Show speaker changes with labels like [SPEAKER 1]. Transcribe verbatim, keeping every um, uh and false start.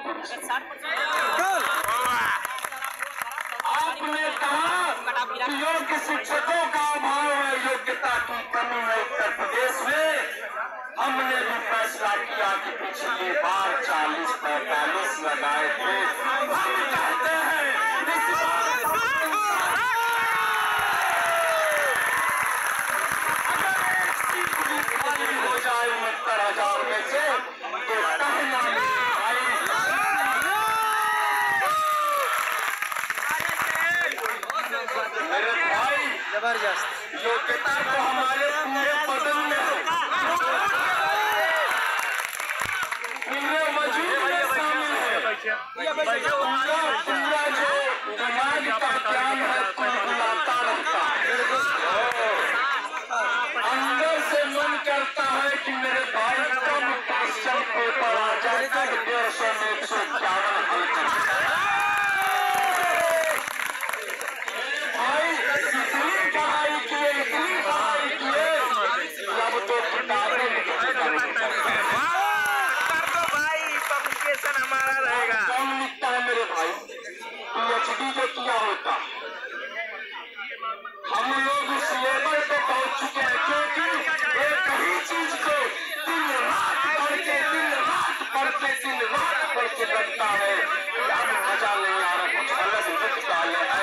[SPEAKER 1] आपने कहा योग्य शिक्षकों का अभाव है, योग्यता की कमी है उत्तर प्रदेश में। हमने भी फैसला किया कि पिछली बार चालीस पैंतालीस लगाए थे, हम कहते हैं इस बार अगर एक सीट भी खाली हो जाए उनहत्तर हजार में से तो कहना मेरे भाई जबरदस्त योग्यता तो हमारे पूरे बदन में है, पूरे वजूद में शामिल है। पूरा पूरा जो दिमाग का ज्ञान है कुलकुलाता रहता है, अंदर से मन करता है कि मेरे भाई कब क्वेश्चन पेपर आ जाएगा, डेढ़ सौ में एक सौ इक्यावन हल कर हमारा रहेगा। कौन लिखता है मेरे भाई? पीएचडी जो किया होता, हम लोग उस लेवल पे पहुंच चुके हैं क्योंकि एक ही चीज को दिन रात पढ़ के दिन रात पढ़ के दिन रात पढ़ के लगता है अब मजा नहीं आ रहा, कुछ अलग लिख डाले।